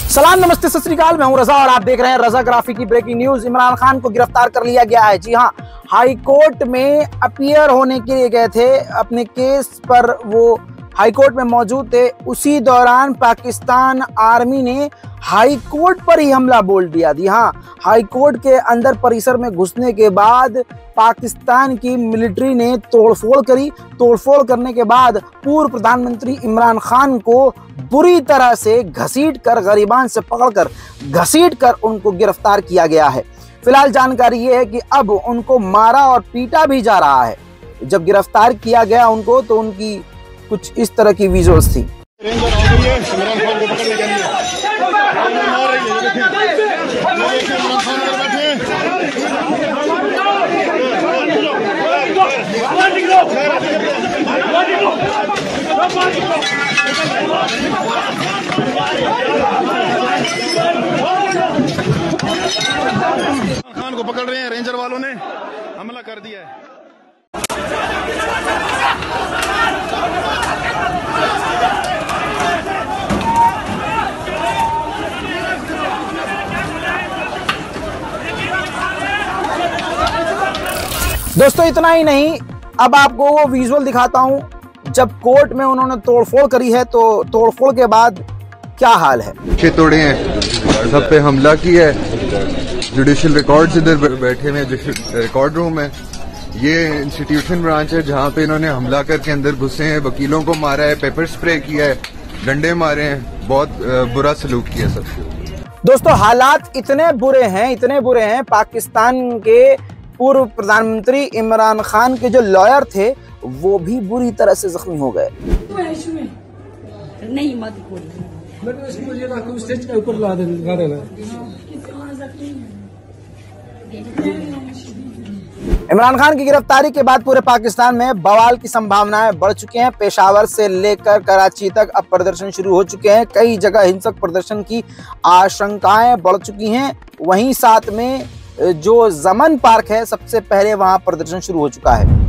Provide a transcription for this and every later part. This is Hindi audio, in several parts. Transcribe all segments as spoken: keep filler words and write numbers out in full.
सलाम, नमस्ते, सत श्री अकाल। मैं हूं रजा और आप देख रहे हैं रजा ग्राफी की ब्रेकिंग न्यूज। इमरान खान को गिरफ्तार कर लिया गया है। जी हां, हाई कोर्ट में अपीयर होने के लिए गए थे। अपने केस पर वो हाई कोर्ट में मौजूद थे। उसी दौरान पाकिस्तान आर्मी ने हाई कोर्ट पर ही हमला बोल दिया। जी हां, हाई कोर्ट के अंदर परिसर में घुसने के बाद पाकिस्तान की मिलिट्री ने तोड़फोड़ करी। तोड़फोड़ करने के बाद पूर्व प्रधानमंत्री इमरान खान को बुरी तरह से घसीट कर, गरीबान से पकड़कर घसीट कर उनको गिरफ्तार किया गया है। फिलहाल जानकारी ये है कि अब उनको मारा और पीटा भी जा रहा है। जब गिरफ्तार किया गया उनको तो उनकी कुछ इस तरह की विजुअल्स थी। खान को पकड़ रहे हैं, रेंजर वालों ने हमला कर दिया है। दोस्तों इतना ही नहीं, अब आपको वो विजुअल दिखाता हूं जब कोर्ट में उन्होंने तोड़फोड़ करी है। तो तोड़फोड़ के बाद क्या हाल है। पीछे तोड़े हैं, सब पे हमला किया है। जुडिशियल रिकॉर्ड्स इधर बैठे हुए रिकॉर्ड रूम है। ये इंस्टीट्यूशन ब्रांच है जहाँ पे इन्होंने हमला करके अंदर घुसे हैं, वकीलों को मारा है, पेपर स्प्रे किया है, डंडे मारे हैं, बहुत बुरा सलूक किया सबसे। दोस्तों हालात इतने बुरे हैं, इतने बुरे हैं। पाकिस्तान के पूर्व प्रधानमंत्री इमरान खान के जो लॉयर थे वो भी बुरी तरह से जख्मी हो गए। नहीं मत स्टेज के ऊपर ला देना। इमरान खान की गिरफ्तारी के बाद पूरे पाकिस्तान में बवाल की संभावनाएं बढ़ चुकी हैं। पेशावर से लेकर कराची तक अब प्रदर्शन शुरू हो चुके हैं। कई जगह हिंसक प्रदर्शन की आशंकाएं बढ़ चुकी हैं। वहीं साथ में जो जमन पार्क है, सबसे पहले वहां प्रदर्शन शुरू हो चुका है।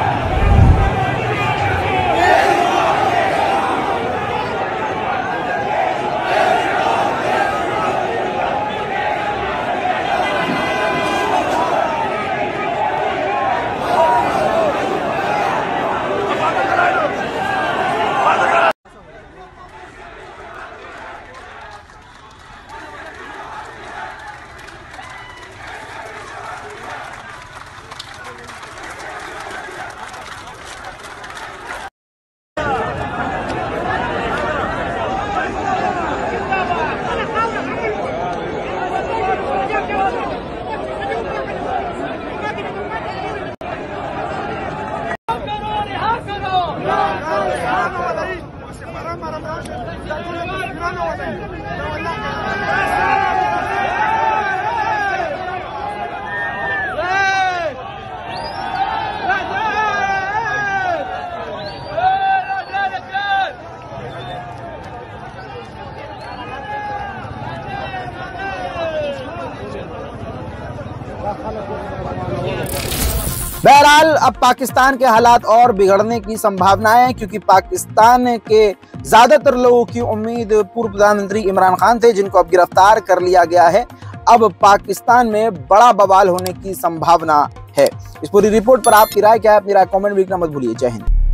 बहरहाल अब पाकिस्तान के हालात और बिगड़ने की संभावनाएं हैं, क्योंकि पाकिस्तान के ज्यादातर लोगों की उम्मीद पूर्व प्रधानमंत्री इमरान खान थे, जिनको अब गिरफ्तार कर लिया गया है। अब पाकिस्तान में बड़ा बवाल होने की संभावना है। इस पूरी रिपोर्ट पर आपकी राय क्या है? अपनी राय कमेंट में लिखना मत भूलिए। जय हिंद।